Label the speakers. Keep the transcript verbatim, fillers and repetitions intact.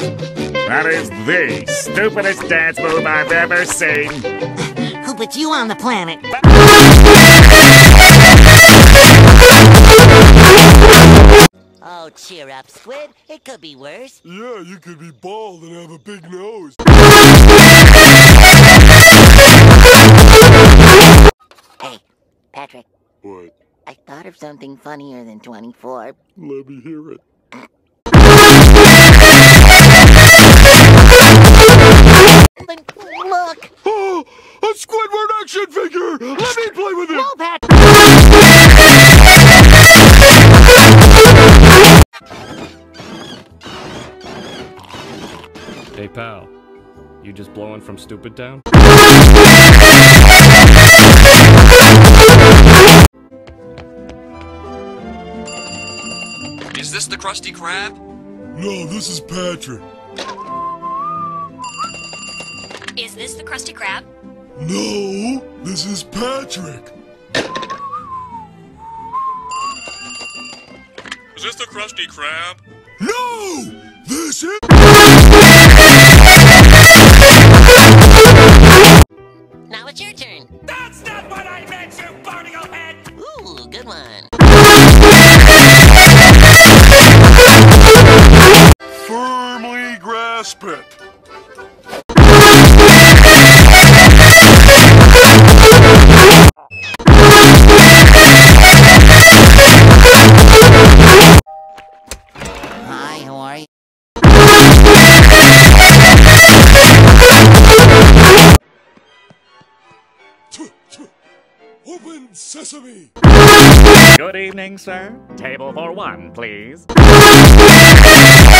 Speaker 1: That is the stupidest dance move I've ever seen.
Speaker 2: Who put you on the planet? Oh, cheer up, Squid. It could be worse.
Speaker 3: Yeah, you could be bald and have a big nose.
Speaker 2: Hey, Patrick.
Speaker 3: What?
Speaker 2: I thought of something funnier than twenty-four.
Speaker 3: Let me hear it.
Speaker 2: But look!
Speaker 3: Oh, a Squidward action figure! Let me play with it!
Speaker 2: No, Patrick!
Speaker 4: Hey pal, you just blowing from Stupid Town?
Speaker 5: Is this the Krusty Krab?
Speaker 3: No, this is Patrick.
Speaker 6: Is this the Krusty Krab?
Speaker 3: No, this is Patrick.
Speaker 5: Is this the Krusty Krab?
Speaker 3: No, this is...
Speaker 2: Now it's your turn.
Speaker 1: That's not what I meant, you barnacle head!
Speaker 2: Ooh, good one.
Speaker 3: Firmly grasp it.
Speaker 2: Hi, how are you?
Speaker 3: Open sesame.
Speaker 1: Good evening, sir. Table for one, please.